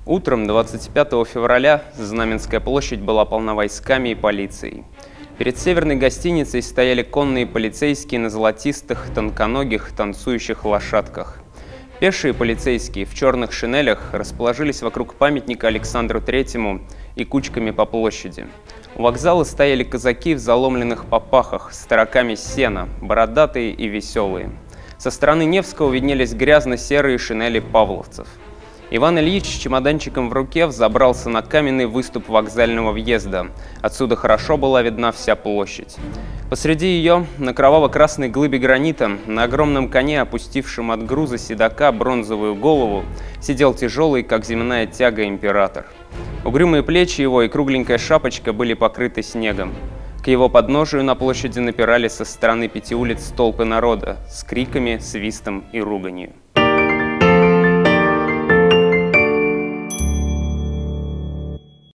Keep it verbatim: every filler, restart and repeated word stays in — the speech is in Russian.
Утром двадцать пятого февраля Знаменская площадь была полна войсками и полицией. Перед северной гостиницей стояли конные полицейские на золотистых, тонконогих, танцующих лошадках. Пешие полицейские в черных шинелях расположились вокруг памятника Александру Третьему и кучками по площади. У вокзала стояли казаки в заломленных попахах с тараками сена, бородатые и веселые. Со стороны Невского виднелись грязно-серые шинели павловцев. Иван Ильич с чемоданчиком в руке взобрался на каменный выступ вокзального въезда. Отсюда хорошо была видна вся площадь. Посреди ее, на кроваво-красной глыбе гранита, на огромном коне, опустившем от груза седока бронзовую голову, сидел тяжелый, как земная тяга, император. Угрюмые плечи его и кругленькая шапочка были покрыты снегом. К его подножию на площади напирали со стороны пяти улиц толпы народа с криками, свистом и руганью.